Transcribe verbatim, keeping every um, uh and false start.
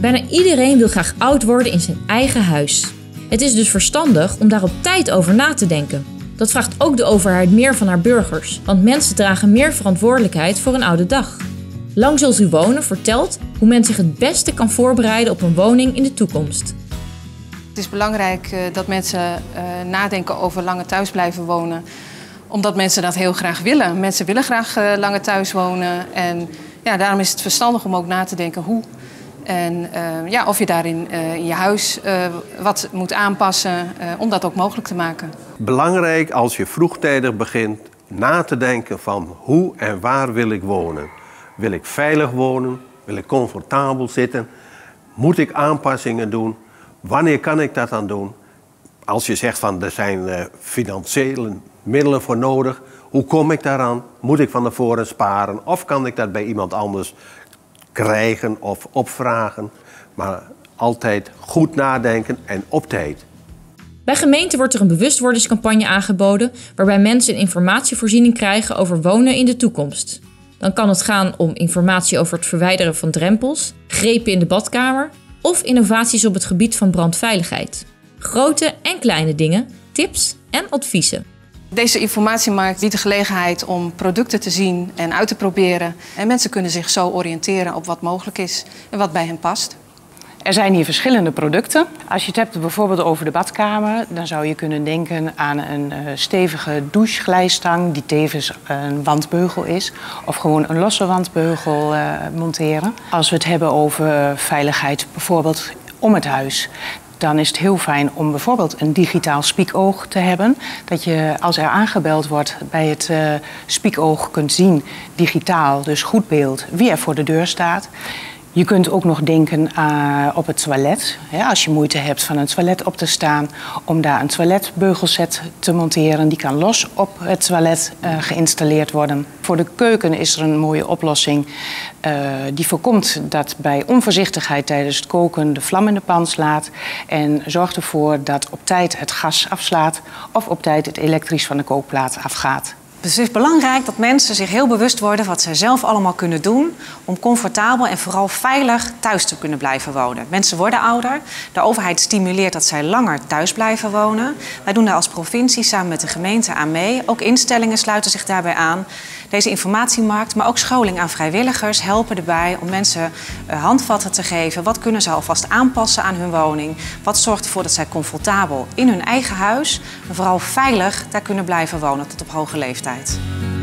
Bijna iedereen wil graag oud worden in zijn eigen huis. Het is dus verstandig om daar op tijd over na te denken. Dat vraagt ook de overheid meer van haar burgers, want mensen dragen meer verantwoordelijkheid voor een oude dag. Lang Zult U Wonen vertelt hoe men zich het beste kan voorbereiden op een woning in de toekomst. Het is belangrijk uh, dat mensen uh, nadenken over langer thuis blijven wonen. Omdat mensen dat heel graag willen. Mensen willen graag uh, langer thuis wonen. En ja, daarom is het verstandig om ook na te denken hoe. En uh, ja, of je daarin uh, in je huis uh, wat moet aanpassen uh, om dat ook mogelijk te maken. Belangrijk als je vroegtijdig begint na te denken van hoe en waar wil ik wonen. Wil ik veilig wonen? Wil ik comfortabel zitten? Moet ik aanpassingen doen? Wanneer kan ik dat dan doen? Als je zegt van er zijn uh, financiële middelen voor nodig, hoe kom ik daaraan? Moet ik van tevoren sparen of kan ik dat bij iemand anders krijgen of opvragen? Maar altijd goed nadenken en op tijd. Bij gemeenten wordt er een bewustwordingscampagne aangeboden waarbij mensen een informatievoorziening krijgen over wonen in de toekomst. Dan kan het gaan om informatie over het verwijderen van drempels, grepen in de badkamer of innovaties op het gebied van brandveiligheid. Grote en kleine dingen, tips en adviezen. Deze informatiemarkt biedt de gelegenheid om producten te zien en uit te proberen. En mensen kunnen zich zo oriënteren op wat mogelijk is en wat bij hen past. Er zijn hier verschillende producten. Als je het hebt bijvoorbeeld over de badkamer, dan zou je kunnen denken aan een uh, stevige doucheglijstang die tevens een wandbeugel is. Of gewoon een losse wandbeugel uh, monteren. Als we het hebben over veiligheid bijvoorbeeld om het huis, dan is het heel fijn om bijvoorbeeld een digitaal spiekoog te hebben. Dat je als er aangebeld wordt bij het uh, spiekoog kunt zien, digitaal, dus goed beeld, wie er voor de deur staat. Je kunt ook nog denken uh, op het toilet. Ja, als je moeite hebt van een toilet op te staan, om daar een toiletbeugelset te monteren. Die kan los op het toilet uh, geïnstalleerd worden. Voor de keuken is er een mooie oplossing. Uh, die voorkomt dat bij onvoorzichtigheid tijdens het koken de vlam in de pan slaat. En zorgt ervoor dat op tijd het gas afslaat of op tijd het elektrisch van de kookplaat afgaat. Dus het is belangrijk dat mensen zich heel bewust worden wat zij zelf allemaal kunnen doen om comfortabel en vooral veilig thuis te kunnen blijven wonen. Mensen worden ouder. De overheid stimuleert dat zij langer thuis blijven wonen. Wij doen daar als provincie samen met de gemeente aan mee. Ook instellingen sluiten zich daarbij aan. Deze informatiemarkt, maar ook scholing aan vrijwilligers helpen erbij om mensen handvatten te geven. Wat kunnen ze alvast aanpassen aan hun woning? Wat zorgt ervoor dat zij comfortabel in hun eigen huis en vooral veilig daar kunnen blijven wonen tot op hoge leeftijd?